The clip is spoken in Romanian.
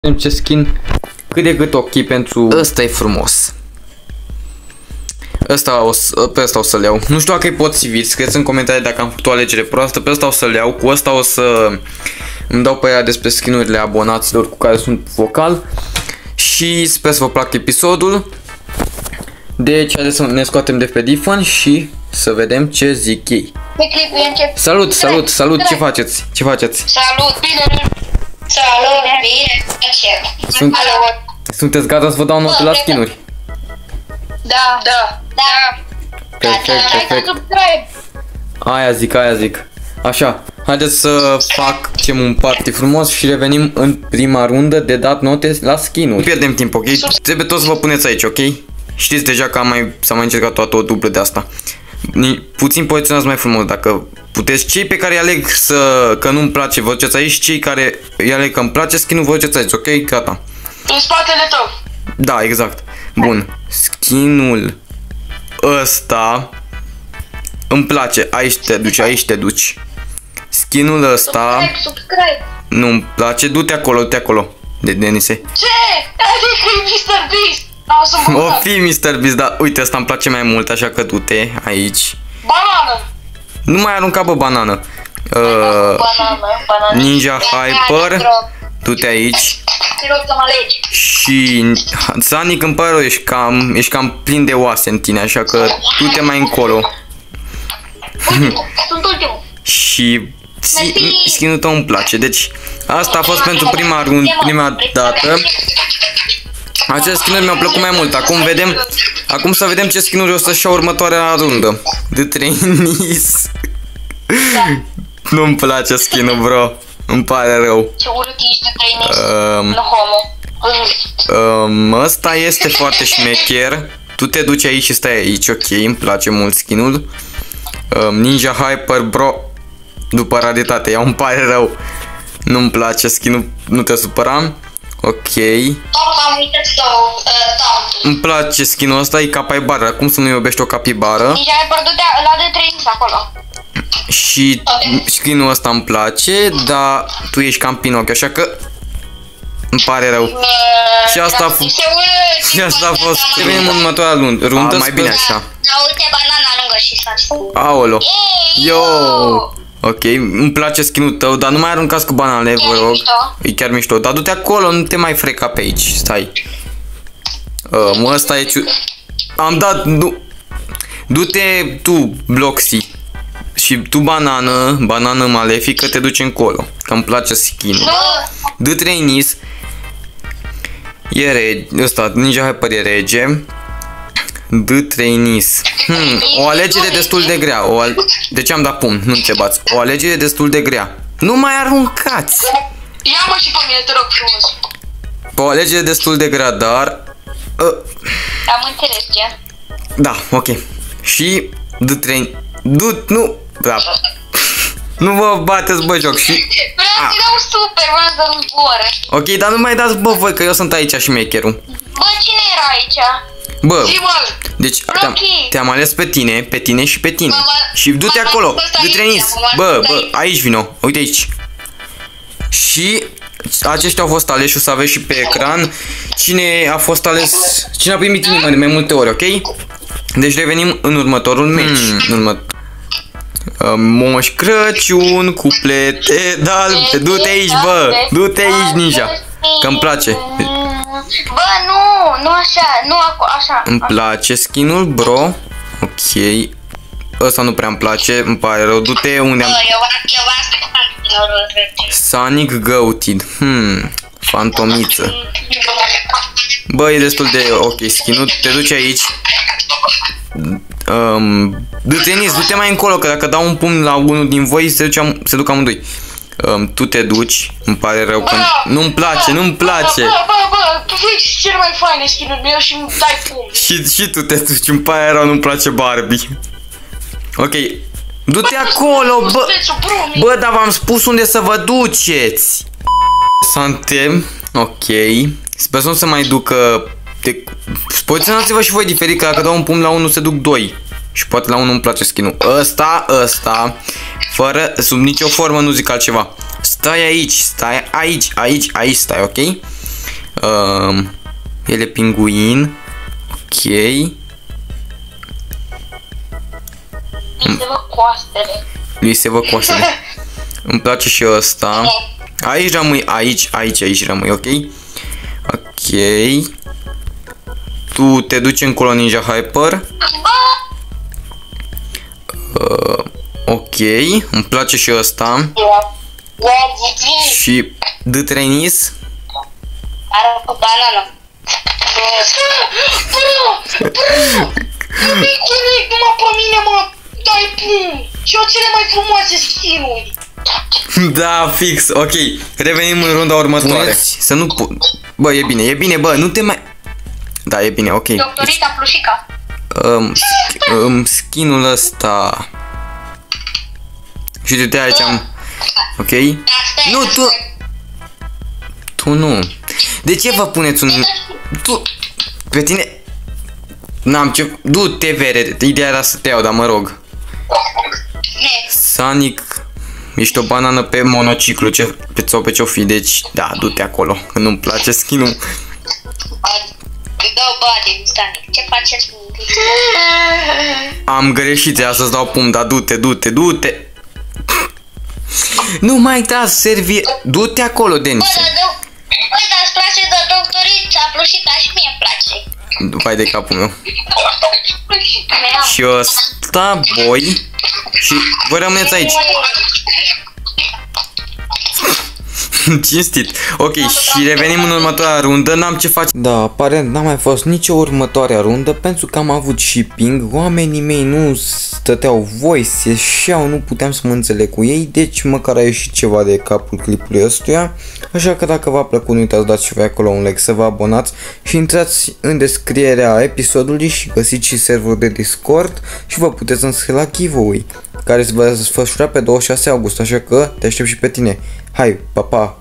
Vedem ce skin cât de cât ok pentru... Ăsta e frumos. Pe ăsta o să-l iau. Nu știu dacă e potrivit, scrieți în comentarii dacă am făcut o alegere proastă. Pe ăsta o să-l iau, cu ăsta o să îmi dau părerea despre skinurile abonaților cu care sunt vocal. Și sper să vă placă episodul. Deci haideți să ne scoatem de pe Diffan și să vedem ce zic ei. Salut, salut, salut, ce faceți? Ce faceți? Salut, bine! Salut, bine! Sunteți gata să vă dau note la skinuri? Da, da, da. Perfect, perfect. Aia zic. Așa, haideți să facem un party frumos și revenim în prima rundă de dat note la skinuri. Nu pierdem timp, ok? Trebuie toți să vă puneți aici, ok? Știți deja că s-a mai încercat toată o dublă de asta. Puțin poziționați mai frumos dacă puteți. Cei pe care îi aleg că nu-mi place, vă duceți aici. Cei care îi aleg că îmi place skin-ul, vă duceți aici, ok? Gata. În spatele tău. Da, exact. Bun. Skin-ul ăsta îmi place. Aici te duci, aici te duci. Skin-ul ăsta nu-mi place. Du-te acolo, du-te acolo. Denise. Ce? Adică Mr. Beast. O fi Mr. Beast, dar uite, ăsta îmi place mai mult, așa că du-te aici. Banană. Nu mai arunca, bă, banană. Ninja Hyper, du-te aici. Și Sonic, îmi pare rău, ești cam plin de oase în tine, așa că du-te mai încolo. Sunt ultimul. Și skin-ul tău îmi place. Deci asta a fost pentru prima dată. Aceste skin-uri mi-au plăcut mai mult. Acum să vedem ce skin-uri o să-și ia următoarea rundă. De Trainees. Nu-mi place skin-ul, bro. Îmi pare rău. Ce urât ești de Trainees. La homo. Ăsta este foarte șmecher. Tu te duci aici și stai aici, ok, îmi place mult skin-ul. Ninja Hyper, bro. După raritate, ea îmi pare rău. Nu-mi place skin-ul, nu te supăra. Ok. Îmi place skin-ul ăsta, e capibara. Cum să nu iubești o capibară? Ninja Hyper, du-te la de Trainees acolo. Și skin-ul ăsta îmi place, dar tu ești cam Pinocchio, așa că îmi pare rău. Și asta a fost. Revenim în următoarea rundă, mai bine așa. Da, uite banana lângă și saci. Aolo. Yo. Ok, îmi place skin-ul tău, dar nu mai aruncați cu banane, vă rog. E chiar mișto. Dar du-te acolo, nu te mai freca pe aici. Stai. Ăsta e... Am dat... Du-te tu, Bloxy. Și tu, banană malefică, te duci încolo. Că îmi place skin-ul. De Trainees. E rege. Ăsta, Ninja Hyper e rege. De Trainees. O alegere destul de grea. De ce am dat pumn? Nu te bați. O alegere destul de grea. Nu mai aruncați. Ia-mă și pe mine, te rog frumos. O alegere destul de grea, dar... Am înțeles ce. Da, ok. Și... De Trainees. Nu... Da. Nu vă bateți, bă, joc. Și... Vreau să-i dau super, vreau să nu zboară. Ok, dar nu mai dați, bă, voi, că eu sunt aici și makerul. Bă, cine era aici? Bă, deci te-am ales pe tine și pe tine. Și du-te acolo, de Trainees. Bă, aici vino, uite aici. Și aceștia au fost aleși, o să aveți și pe ecran cine a fost ales, cine a primit inima de mai multe ori, ok? Deci revenim în următorul match. Moș Crăciun, cuplete d'albe. Du-te aici, bă, du-te aici, Ninja, că-mi place. Bă, nu așa, nu așa. Îmi place skin-ul, bro. Ok. Ăsta nu prea îmi place, îmi pare rău. Du-te unde am... Sonic Goated. Fantomiță. Bă, e destul de ok skin-ul. Te duci aici. Du-te mai încolo, că dacă dau un pumn la unul din voi, se duc amândoi. Tu te duci, îmi pare rău că nu-mi place, nu-mi place. Bă, tu ești cel mai fain skin-ul meu și îmi dai pumn. Și tu te duci, îmi pare rău, nu-mi place Barbie. Ok, du-te acolo, bă. Bă, dar v-am spus unde să vă duceți. Suntem, ok. Sper să nu se mai ducă. Poziționați-vă și voi diferit, că dacă dau un pumn la unul se duc doi. Și poate la unul îmi place skin-ul. Ăsta, fără, sub nicio formă nu zic altceva. Stai aici, stai aici, stai, ok? El e pinguin. Ok. Se văd coastele. Lui se văd coastele. Îmi place și ăsta. Aici rămâi, aici rămâi, ok? Ok. Tu te duci încolo, Ninja Hyper. Ok, îmi place și ăsta. Și The Trainees. Are cu banană. Numai pe mine mă dai pum. Și eu cele mai frumoase skin-uri. Da, fix, ok. Revenim în runda următoare. Să nu bă, e bine, bă, nu te mai... Da, e bine, ok. Doctorita Plușica. Skin-ul ăsta. Și uite aici am... Ok? Nu, tu nu. De ce vă puneți un... Tu... Pe tine... N-am ce... Du-te, vere, ideea era să te iau, dar mă rog. Sonic... Ești o banană pe monociclu, sau pe ce-o fi, deci... Da, du-te acolo, că nu-mi place skin-ul. Îi dau bani, Sonic, ce faceți? Am greșit, ea să-ți dau pumn, dar du-te. Nu mai da servie... Du-te acolo, Denis. Băi, dar îți place de doctorița Plușica și mie îmi place. Vai de capul meu. Și ăsta, voi. Și voi rămâneți aici. Cinstit. Ok, și revenim în următoarea rundă. N-am ce face. Da, aparent n-a mai fost nicio următoarea rundă, pentru că am avut și ping. Oamenii mei nu stăteau voice, se ieșeau, nu puteam să mă înțeleg cu ei. Deci măcar a ieșit ceva de capul clipului ăstuia. Așa că dacă v-a plăcut, nu uitați, dați și voi acolo un like, să vă abonați și intrați în descrierea episodului și găsiți și serverul de Discord și vă puteți înscrie la giveaway care se va desfășura pe 26 august, așa că te aștept și pe tine. Hai, pa, pa!